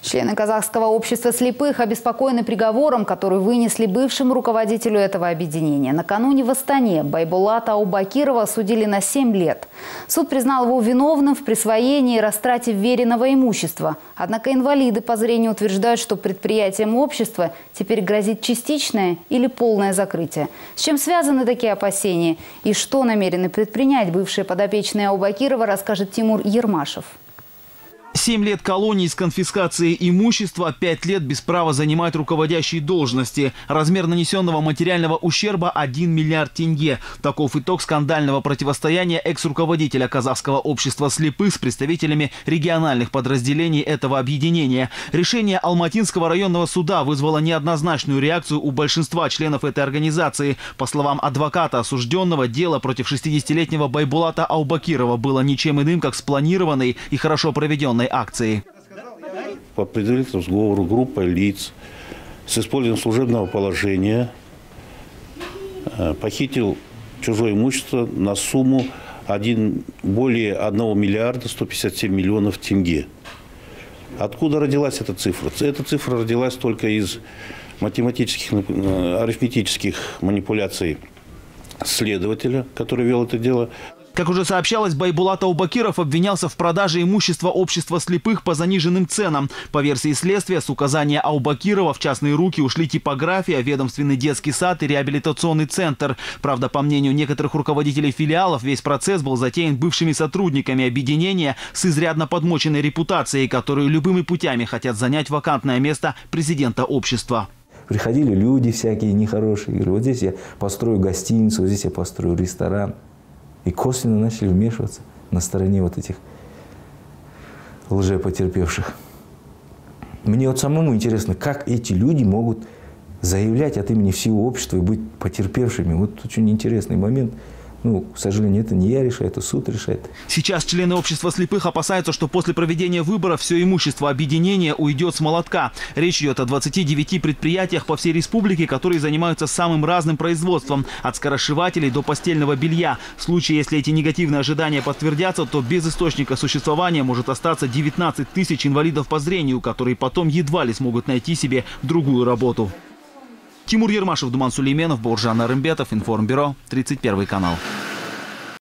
Члены казахского общества слепых обеспокоены приговором, который вынесли бывшему руководителю этого объединения. Накануне в Астане Байбулата Аубакирова осудили на 7 лет. Суд признал его виновным в присвоении и растрате вверенного имущества. Однако инвалиды по зрению утверждают, что предприятиям общества теперь грозит частичное или полное закрытие. С чем связаны такие опасения и что намерены предпринять бывшие подопечные Аубакирова, расскажет Тимур Ермашев. 7 лет колонии с конфискацией имущества, 5 лет без права занимать руководящие должности. Размер нанесенного материального ущерба – 1 миллиард тенге. Таков итог скандального противостояния экс-руководителя казахского общества слепых с представителями региональных подразделений этого объединения. Решение Алматинского районного суда вызвало неоднозначную реакцию у большинства членов этой организации. По словам адвоката осужденного, дело против 60-летнего Байбулата Аубакирова было ничем иным, как спланированной и хорошо проведенной акции. По предварительному сговору группа лиц с использованием служебного положения похитил чужое имущество на сумму более 1 миллиарда 157 миллионов тенге. Откуда родилась эта цифра? Эта цифра родилась только из математических, арифметических манипуляций следователя, который вел это дело. Как уже сообщалось, Байбулат Аубакиров обвинялся в продаже имущества общества слепых по заниженным ценам. По версии следствия, с указания Аубакирова в частные руки ушли типография, ведомственный детский сад и реабилитационный центр. Правда, по мнению некоторых руководителей филиалов, весь процесс был затеян бывшими сотрудниками объединения с изрядно подмоченной репутацией, которые любыми путями хотят занять вакантное место президента общества. Приходили люди всякие нехорошие, говорили: вот здесь я построю гостиницу, вот здесь я построю ресторан. И косвенно начали вмешиваться на стороне вот этих лжепотерпевших. Мне вот самому интересно, как эти люди могут заявлять от имени всего общества и быть потерпевшими. Вот очень интересный момент. Ну, к сожалению, это не я решаю, это суд решает. Сейчас члены общества слепых опасаются, что после проведения выборов все имущество объединения уйдет с молотка. Речь идет о 29 предприятиях по всей республике, которые занимаются самым разным производством, от скоросшивателей до постельного белья. В случае, если эти негативные ожидания подтвердятся, то без источника существования может остаться 19 тысяч инвалидов по зрению, которые потом едва ли смогут найти себе другую работу. Тимур Ермашев, Думан Сулейменов, Бауржан Нарымбетов, Информбюро, 31 канал.